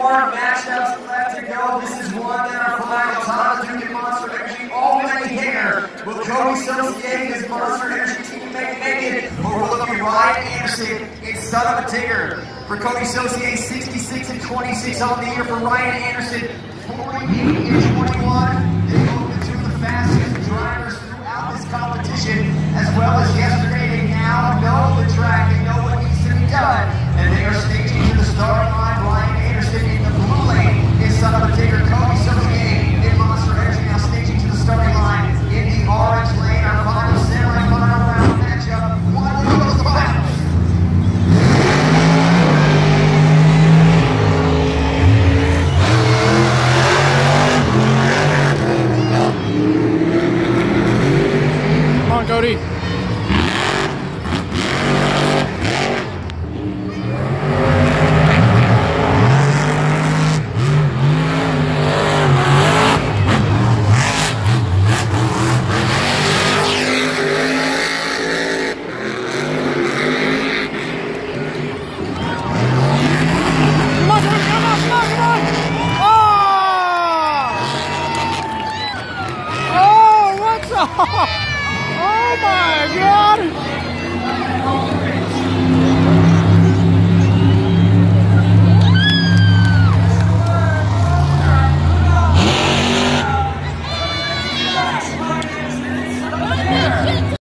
more matchups left to go. This is one in our final. Tom Duke and Monster Energy already here. Will Cody Saucier, his Monster Energy team, make it? Or will it be Ryan Anderson in Son-Uva Tigger? For Cody Saucier, 66 and 26 on the year. For Ryan Anderson, 48 and 21. They moved into the fastest drivers throughout this competition, as well as yesterday. They now know the track, they know what needs to be done, and they are staging to the starting line. Ryan Anderson in the blue lane is Son-Uva Tigger. Cody Saucier in Monster Energy now staging to the starting line in the orange lane. Our final semi-final round matchup. One to go to the finals. Come on, Cody. Oh my God!